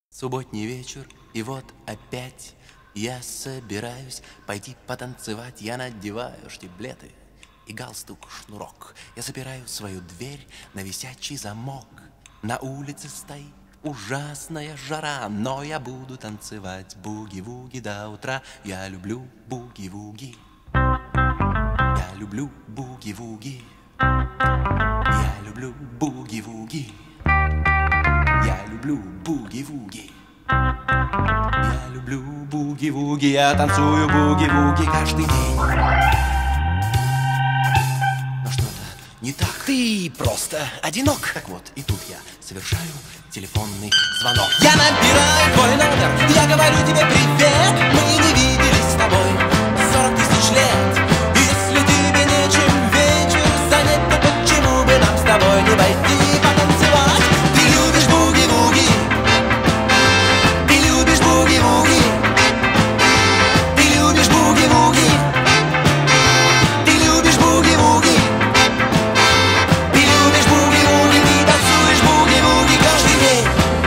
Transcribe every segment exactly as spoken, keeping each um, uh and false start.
Субботний вечер, и вот опять я собираюсь пойти потанцевать. Я надеваю штиблеты и галстук-шнурок. Я запираю свою дверь на висячий замок. На улице стоит ужасная жара, но я буду танцевать буги-вуги до утра. Я люблю буги-вуги. Я люблю буги-вуги. Я люблю буги-вуги. Я люблю буги-вуги. Я люблю буги-вуги. Я танцую буги-вуги каждый день. Но что-то не так. Ты просто одинок. Так вот, и тут я совершаю телефонный звонок. Я набираю твой номер, я говорю тебе привет. Мы не виделись с тобой сорок тысяч лет. Если тебе нечем вечер занять, то почему бы нам с тобой не пойти потанцевать? Ты любишь буги-вуги. Ты любишь буги-вуги. Ты любишь буги-вуги. Ты любишь буги-вуги. Ты любишь буги-вуги. Ты танцуешь буги-вуги каждый день.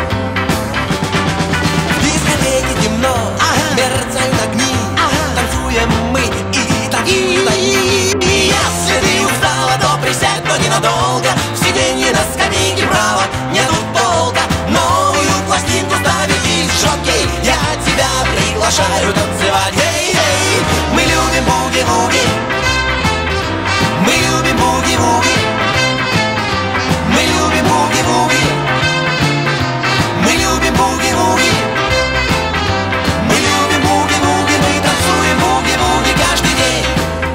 В дискотеке темно, ага. Мерцают огни, ага. Танцуем мы и танцуют они. И если ты устала, то присядь, но ненадолго. В сиденье на скамейке право нету полка. Новую пластинку ставить из жокей. Я тебя приглашаю танцевать. Эй-эй, мы любим буги-вуги. Мы любим буги-вуги. Мы любим буги-вуги. Мы любим буги-вуги. Мы любим буги-вуги. Мы танцуем буги-вуги каждый день.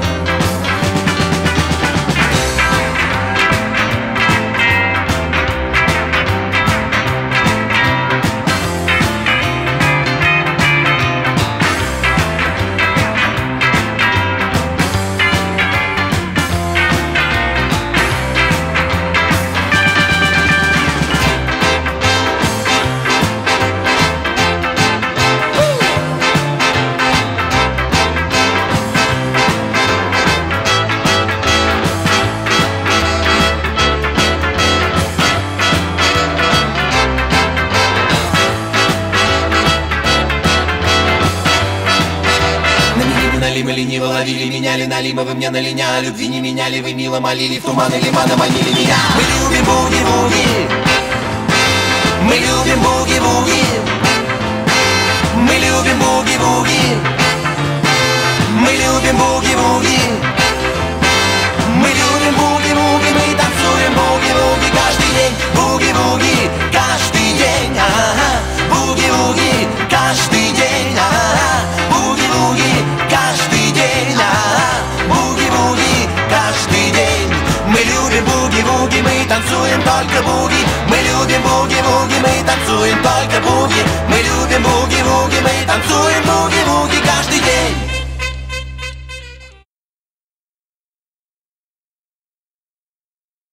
Мы лениво ловили, меняли налима, вы мне на линя. Любви не меняли, вы мило молили, в туманы лимана манили меня. Мы любим буги-вуги. Мы любим буги-вуги. Мы любим буги-вуги. Мы любим буги-вуги. Мы любим буги-вуги. Мы танцуем буги-вуги каждый день. Буги-вуги каждый день. Ага. Буги-вуги каждый день. Ага. Буги-вуги каждый день. Ага. Буги-вуги каждый день. Мы любим буги-вуги, мы танцуем только буги. Мы любим буги-вуги, мы танцуем только буги.